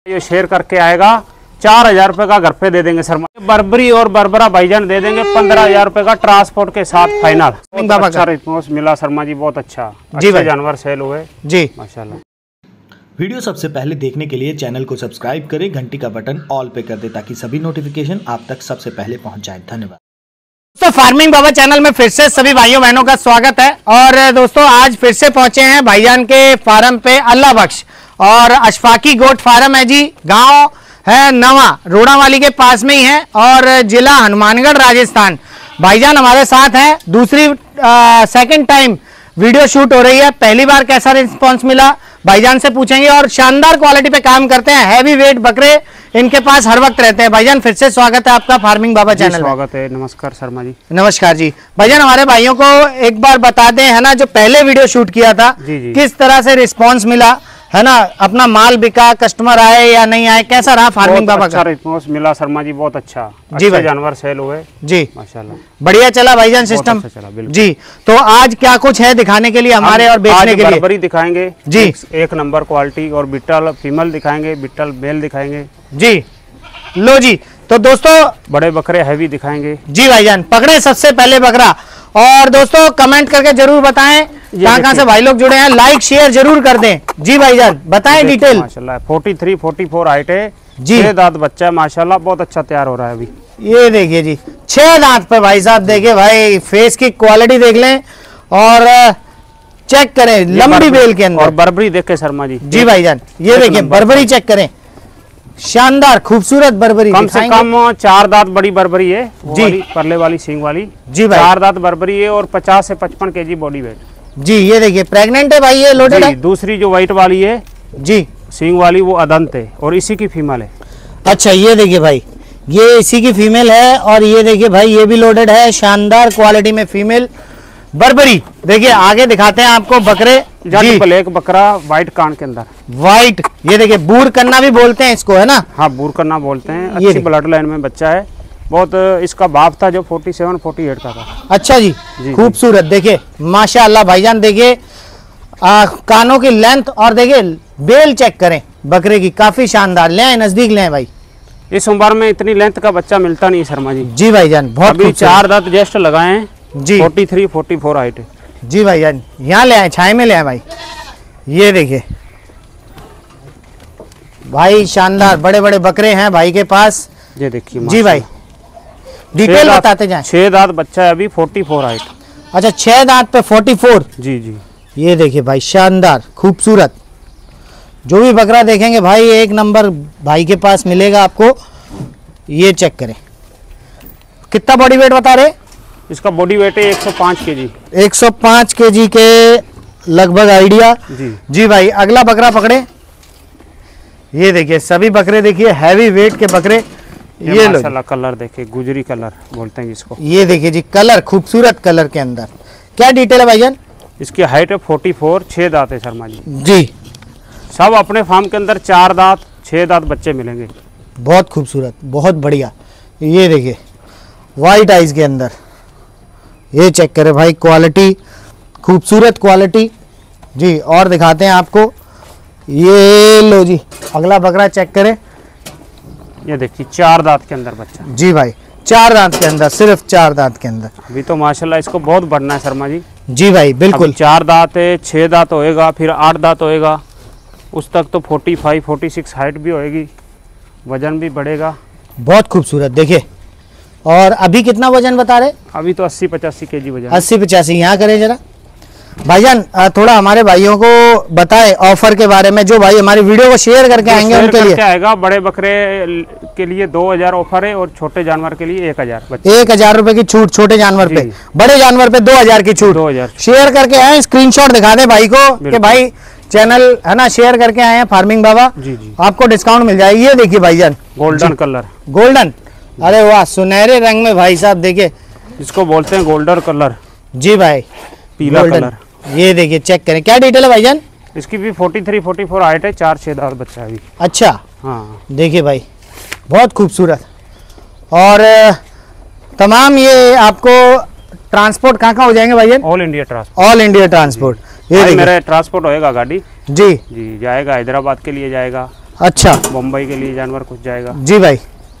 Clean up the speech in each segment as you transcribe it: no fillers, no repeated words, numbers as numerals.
ये शेयर करके आएगा 4000 रुपए का घर पे दे देंगे शर्मा। बर्बरी और बर्बरा भाईजान दे देंगे 15000 रुपए का ट्रांसपोर्ट के साथ फाइनल। अच्छा रिस्पॉन्स मिला शर्मा जी, बहुत अच्छा जी भाई, जानवर सेल हुए जी माशाल्लाह। वीडियो सबसे पहले देखने के लिए चैनल को सब्सक्राइब करें, घंटी का बटन ऑल पे कर दे ताकि सभी नोटिफिकेशन आप तक सबसे पहले पहुंच जाए। धन्यवाद। तो फार्मिंग बाबा चैनल में फिर से सभी भाइयों बहनों का स्वागत है। और दोस्तों आज फिर से पहुंचे हैं भाईजान के फार्म पे, अल्लाह बख्श और अशफाकी गोट फार्म है जी। गांव है नवा, रोड़ावाली के पास में ही है और जिला हनुमानगढ़, राजस्थान। भाईजान हमारे साथ हैं, दूसरी सेकंड टाइम वीडियो शूट हो रही है। पहली बार कैसा रिस्पांस मिला भाईजान से पूछेंगे। और शानदार क्वालिटी पे काम करते हैं, हैवी वेट बकरे इनके पास हर वक्त रहते हैं। भाईजान फिर से स्वागत है आपका फार्मिंग बाबा चैनल में। स्वागत है, नमस्कार शर्मा जी। नमस्कार जी। भाईजान हमारे भाइयों को एक बार बता दें, है ना, जो पहले वीडियो शूट किया था जी। किस तरह से रिस्पांस मिला, है ना, अपना माल बिका, कस्टमर आए या नहीं आए, कैसा रहा फार्मिंग बाबा का? अच्छा रिस्पांस मिला शर्मा जी, बहुत अच्छा जी भाई, जानवर सेल हुए जी माशाल्लाह, बढ़िया चला भाईजान सिस्टम अच्छा चला जी। तो आज क्या कुछ है दिखाने के लिए हमारे और बेचने के लिए? बर्बरी दिखाएंगे जी, एक नंबर क्वालिटी, और बिट्टल फीमेल दिखाएंगे, बिट्टल मेल दिखाएंगे जी। लो जी, तो दोस्तों बड़े बकरे हैवी दिखाएंगे जी भाईजान। पकड़े सबसे पहले बकरा। और दोस्तों कमेंट करके जरूर बताएं कहां से भाई लोग जुड़े हैं, लाइक शेयर जरूर कर दें जी। भाईजान बताएं डिटेल। माशाल्लाह 43-44 हाइट है जी, 6 दांत बच्चा है माशाल्लाह, बहुत अच्छा तैयार हो रहा है अभी। ये देखिए जी, 6 दांत पे भाई साहब, देखिए भाई फेस की क्वालिटी देख लें और चेक करें लंबी बेल के अंदर। और बर्बरी देखे शर्मा जी भाईजान, ये देखिए बर्बरी चेक करें, शानदार खूबसूरत बर्बरी। कम से कम 4 दांत बड़ी बर्बरी है जी, परले वाली सींग वाली जी भाई। 4 दांत बर्बरी है और 50 से 55 केजी बॉडी वेट जी। ये देखिए प्रेग्नेंट है भाई, ये लोडेड है। दूसरी जो व्हाइट वाली है जी सींग वाली, वो अदंत है और इसी की फीमेल है। अच्छा ये देखिए भाई, ये इसी की फीमेल है। और ये देखिए भाई, ये भी लोडेड है, शानदार क्वालिटी में फीमेल बर्बरी। देखिए आगे दिखाते हैं आपको बकरे जी। ब्लैक बकरा व्हाइट कान के अंदर, व्हाइट। ये देखिए बूर कन्ना भी बोलते हैं इसको, है ना? हाँ बूर कन्ना बोलते हैं। अच्छी ब्लड लाइन में बच्चा है, बहुत इसका बाप था जो 47-48 का था। अच्छा जी, खूबसूरत। देखिए माशाअल्लाह भाईजान, देखिए कानों की लेंथ और देखिए बेल चेक करें बकरे की, काफी शानदार। ले आए नजदीक, ले आए भाई। इस उम्र में इतनी लेंथ का बच्चा मिलता नहीं शर्मा जी भाईजान, बहुत। अभी 4 दांत जस्ट लगाए हैं जी, 43-44 हाइट है जी भाईजान। यहाँ ले आए, छाए में ले आए भाई। ये देखिए भाई, शानदार बड़े बड़े बकरे हैं भाई के पास। ये देखिए जी भाई, डिटेल बताते जाएं। 6 दांत बच्चा है अभी, 44 हाइट। अच्छा 6 दांत पे 44 जी। ये देखिए भाई, शानदार खूबसूरत। जो भी बकरा देखेंगे भाई एक नंबर भाई के पास मिलेगा आपको। ये चेक करें, कितना बॉडी वेट बता रहे? इसका बॉडी वेट है 105 केजी। 105 केजी के लगभग आइडिया जी भाई। अगला बकरा पकड़े। ये देखिए सभी बकरे देखिए हैवी वेट के बकरे। ये माशाल्लाह कलर देखिए, गुजरी कलर बोलते हैं इसको। ये देखिए जी, कलर खूबसूरत कलर के अंदर। क्या डिटेल है भाईजान? इसकी हाइट है 44, 6 दांत है शर्मा जी। सब अपने फार्म के अंदर 4 दांत 6 दांत बच्चे मिलेंगे। बहुत खूबसूरत, बहुत बढ़िया। ये देखिए वाइट आइज के अंदर, ये चेक करें भाई, क्वालिटी खूबसूरत क्वालिटी जी। और दिखाते हैं आपको, ये लो जी अगला बकरा चेक करें। ये देखिए 4 दांत के अंदर बच्चा जी भाई, 4 दांत के अंदर, सिर्फ 4 दांत के अंदर। अभी तो माशाल्लाह इसको बहुत बढ़ना है शर्मा जी भाई बिल्कुल। 4 दांत है, 6 दांत होएगा, फिर 8 दांत होएगा, उस तक तो 45-46 हाइट भी होएगी, वजन भी बढ़ेगा। बहुत खूबसूरत देखिए। और अभी कितना वजन बता रहे? अभी तो 80-85 केजी वजन। 80-85। यहाँ करें जरा भाईजान, थोड़ा हमारे भाइयों को बताएं ऑफर के बारे में। जो भाई हमारी वीडियो को शेयर करके आएंगे उनके लिए आएगा, बड़े बकरे के लिए 2000 ऑफर है और छोटे जानवर के लिए 1000। 1000 रुपए की छूट छोटे जानवर पे, बड़े जानवर पे 2000 की छूट। 2000 शेयर करके आए, स्क्रीनशॉट दिखा दे भाई को कि भाई चैनल है ना, शेयर करके आए हैं फार्मिंग बाबा जी, आपको डिस्काउंट मिल जाएगी। ये देखिए भाईजान, गोल्डन कलर, गोल्डन, अरे वाह सुनहरे रंग में भाई साहब। देखिए इसको बोलते हैं गोल्डन कलर जी भाई, पीला कलर। ये देखिए चेक करें, क्या डिटेल है भाईजान? इसकी भी 43-44 हाइट है, 4-6 दांत बच्चा है। अच्छा हाँ देखिए भाई, बहुत खूबसूरत। और तमाम ये आपको ट्रांसपोर्ट कहाँ हो जाएंगे भाईजान? All India transport. All India transport. ये मेरा ट्रांसपोर्ट होएगा गाड़ी जी जी, जाएगा हैदराबाद के लिए जाएगा, अच्छा, मुंबई के लिए जानवर कुछ जाएगा। जी भाई।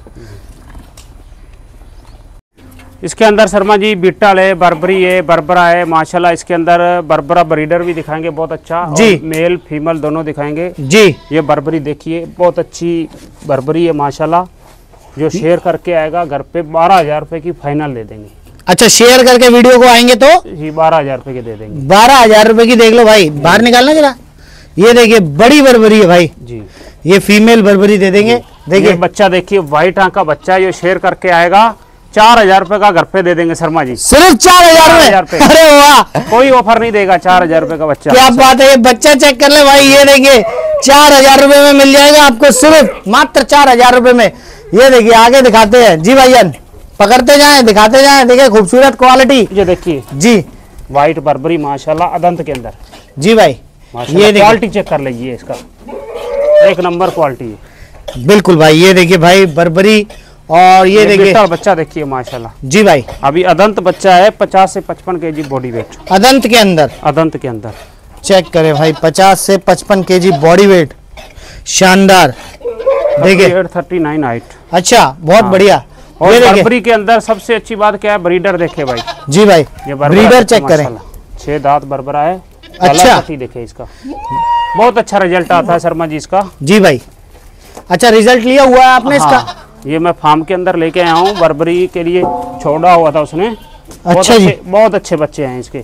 इसके अंदर शर्मा जी बीटल है, बर्बरी है, बर्बरा है माशाल्लाह। इसके अंदर बर्बरा ब्रीडर भी दिखाएंगे बहुत अच्छा जी, और मेल फीमेल दोनों दिखाएंगे जी। ये बर्बरी देखिए बहुत अच्छी बर्बरी है माशाल्लाह। जो शेयर करके आएगा घर पे 12,000 रुपए की फाइनल दे देंगे। अच्छा, शेयर करके वीडियो को आएंगे तो जी 12,000 रुपए की दे देंगे। 12,000 रुपए की। देख लो भाई, बाहर निकालना जरा। ये देखिए बड़ी बर्बरी है भाई जी, ये फीमेल बर्बरी दे देंगे। देखिए बच्चा देखिए व्हाइट आंख का बच्चा है। ये शेयर करके आएगा 4,000 रुपए का घर पे दे देंगे शर्मा जी। सिर्फ 4,000 रुपए। अरे वाह, कोई ऑफर नहीं देगा। 4,000 रुपए का बच्चा। क्या बात है। ये बच्चा चेक कर ले भाई। ये देखिए 4,000 रुपए में मिल जाएगा आपको, सिर्फ मात्र 4,000 रुपए में। ये देखिए आगे दिखाते हैं जी भाईजान, पकड़ते जाएं दिखाते जाएं। देखिए खूबसूरत क्वालिटी। ये देखिए जी, व्हाइट बर्बरी माशाल्लाह अदंत के अंदर। जी भाई, ये क्वालिटी चेक कर लीजिए इसका, एक नंबर क्वालिटी है। बिल्कुल भाई। ये देखिए भाई बर्बरी, और ये देखिए बच्चा देखिए माशाल्लाह। जी भाई, अभी अदंत बच्चा है, 50 से 55 केजी बॉडी वेट अदंत के अंदर। अदंत के अंदर चेक करें भाई, 50 से 55 केजी बॉडी वेट, शानदार। देखिए 39 हाइट। अच्छा, बहुत बढ़िया। और ये बर्बरी के अंदर सबसे अच्छी बात क्या है, ब्रीडर देखे भाई। जी भाई, ये ब्रीडर चेक करें। 6 दांत बर्बरा है। अच्छा, देखे इसका बहुत अच्छा रिजल्ट आता है शर्मा जी इसका। जी भाई। अच्छा, रिजल्ट लिया हुआ है आपने इसका? ये मैं फार्म के अंदर लेके आया हूँ, बर्बरी के लिए छोड़ा हुआ था उसने। अच्छा जी, बहुत अच्छे बच्चे हैं इसके।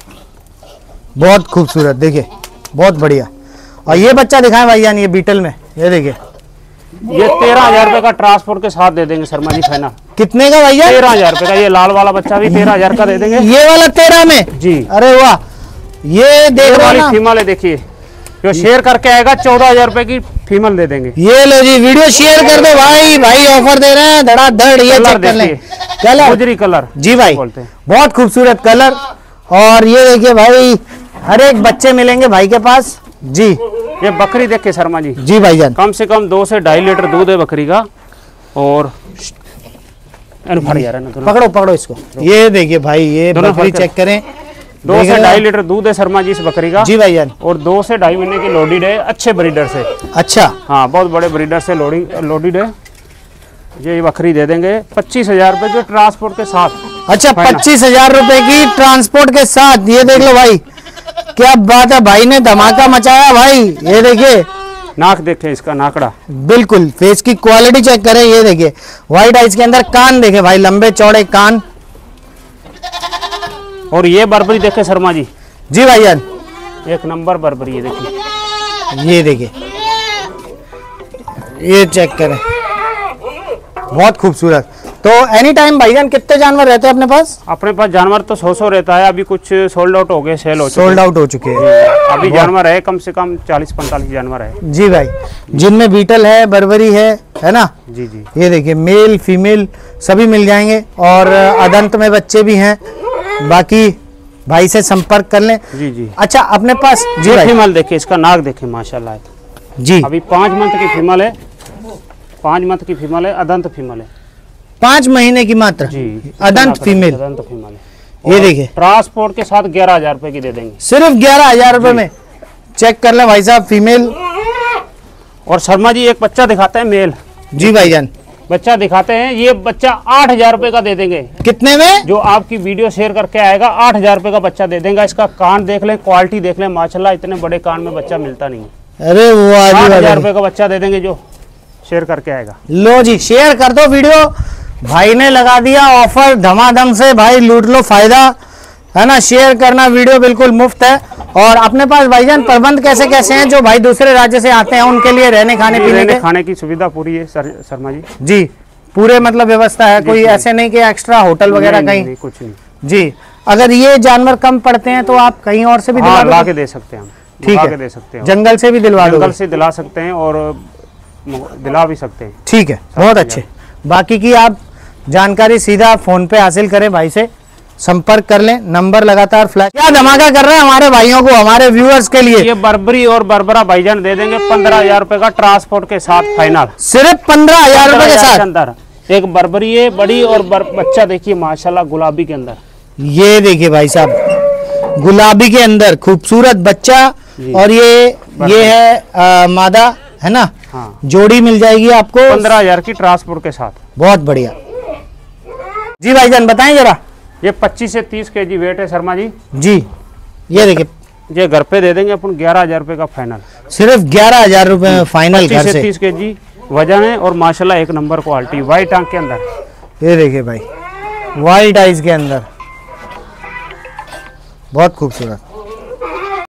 बहुत खूबसूरत, देखिए बहुत बढ़िया। और ये बच्चा दिखाएं भाईजान, ये बीटल में। ये देखिए ये 13,000 रुपए का ट्रांसपोर्ट के साथ दे देंगे शर्मा जी फाइनल। कितने का भैया? 13,000 रुपए का। ये लाल वाला बच्चा भी 13,000 का दे देंगे। ये वाला 13 में? जी। अरे वाह, ये देख रहे हो फीमेल है देखिए, जो शेयर करके आएगा 14,000 रुपए की फीमेल दे देंगे। ये लो जी, वीडियो शेयर कर दो भाई। भाई ऑफर दे रहे हैं धड़ाधड़। ये चेक कर लें कलर, गुजरी कलर जी भाई, बोलते हैं। बहुत खूबसूरत कलर। और ये देखिए भाई, हर एक बच्चे मिलेंगे भाई के पास जी। ये बकरी देखिए शर्मा जी। जी भाईजान, कम से कम 2 से 2.5 लीटर दूध है बकरी का। और पकड़ो पकड़ो इसको। ये देखिए भाई, ये बकरी चेक करें। 2 से 2.5 लीटर दूध है शर्मा जी इस बकरी का। जी भाईजान। और 2 से 2.5 महीने की लोडेड है, अच्छे ब्रीडर से। अच्छा, हाँ, बहुत बड़े ब्रीडर से लोडेड है। ये बकरी दे देंगे 25,000 रुपए के ट्रांसपोर्ट के साथ। अच्छा, 25,000 रुपए की ट्रांसपोर्ट के साथ। ये देख लो भाई, क्या बात है, भाई ने धमाका मचाया भाई। ये देखिए नाक देखे इसका, नाकड़ा बिल्कुल। फेस की क्वालिटी चेक करें। ये देखिए व्हाइट आइज के अंदर कान देखे भाई, लंबे चौड़े कान। और ये बर्बरी देखे शर्मा जी। जी भाईजान, एक नंबर बर्बरी है देखिए। ये देखिए, ये चेक करें, बहुत खूबसूरत। तो एनी टाइम भाईजान कितने जानवर रहते हैं अपने पास? अपने पास जानवर तो 100 रहता है। अभी कुछ सोल्ड आउट हो गए, सेल हो चुके। सोल्ड आउट हो चुके हैं। अभी जानवर है कम से कम 40-45 जानवर है। जी भाई, जिनमें बीटल है, बर्बरी है ना? जी जी। ये देखिए मेल फीमेल सभी मिल जाएंगे। और अदंत में बच्चे भी हैं। बाकी भाई से संपर्क कर लें। जी जी। अच्छा, अपने पास जी भाई, फीमेल देखिए, इसका नाक देखिए माशाल्लाह जी। अभी 5 मंथ की फीमेल है। 5 मंथ की फीमेल है, अदंत फीमेल है। 5 महीने की मात्र जी। अदंत फीमेल। अदंत फीमेल है। ये देखिए ट्रांसपोर्ट के साथ 11,000 रुपए की दे देंगे। सिर्फ 11,000 रुपए में। चेक कर ले भाई साहब, फीमेल। और शर्मा जी एक बच्चा दिखाते हैं मेल। जी भाईजान, बच्चा दिखाते हैं। ये बच्चा 8,000 रुपए का दे देंगे। कितने में? जो आपकी वीडियो शेयर करके आएगा 8,000 रुपए का बच्चा दे देंगे। इसका कान देख लें, क्वालिटी देख लें माशाल्लाह, इतने बड़े कान में बच्चा मिलता नहीं है। अरे वाह, 8,000 रुपए का बच्चा दे देंगे जो शेयर करके आएगा। लो जी, शेयर कर दो वीडियो। भाई ने लगा दिया ऑफर धमाधम से। भाई लूट लो फायदा, है ना? शेयर करना वीडियो बिल्कुल मुफ्त है। और अपने पास भाईजान प्रबंध कैसे कैसे हैं? जो भाई दूसरे राज्य से आते हैं उनके लिए रहने खाने पीने के, खाने की सुविधा पूरी है शर्मा जी। जी, पूरे मतलब व्यवस्था है। कोई ऐसे नहीं कि एक्स्ट्रा होटल वगैरह कहीं? नहीं, कुछ नहीं जी। अगर ये जानवर कम पड़ते हैं तो आप कहीं और से भी दिला के दे सकते हैं हम। ठीक है, दे सकते हैं। जंगल से भी दिलवा दो? जंगल से दिला सकते हैं और दिला भी सकते हैं। ठीक है, बहुत अच्छे। बाकी की आप जानकारी सीधा फोन पे हासिल करें, भाई से संपर्क कर लें। नंबर लगातार फ्लैश। क्या धमाका कर रहे हैं हमारे भाइयों को, हमारे व्यूअर्स के लिए? ये बर्बरी और बर्बरा भाईजान दे देंगे 15,000 रुपए का ट्रांसपोर्ट के साथ फाइनल। सिर्फ 15,000 रुपए के साथ अंदर एक बर्बरी है बड़ी। और बच्चा देखिए माशाल्लाह गुलाबी के अंदर। ये देखिए भाई साहब, गुलाबी के अंदर खूबसूरत बच्चा। और ये है मादा, है ना? हाँ। जोड़ी मिल जाएगी आपको 15,000 की ट्रांसपोर्ट के साथ। बहुत बढ़िया जी भाईजान, बताएं जरा। ये 25 से 30 kg वेट है शर्मा जी। जी ये देखिए, ये घर पे दे देंगे अपन 11,000 रुपए का फाइनल। सिर्फ 11,000 रुपए में फाइनल घर से। 30 kg वजन है और माशाल्लाह एक नंबर क्वालिटी, व्हाइट आंख के अंदर। ये देखिए भाई, व्हाइट आइज के अंदर, बहुत खूबसूरत।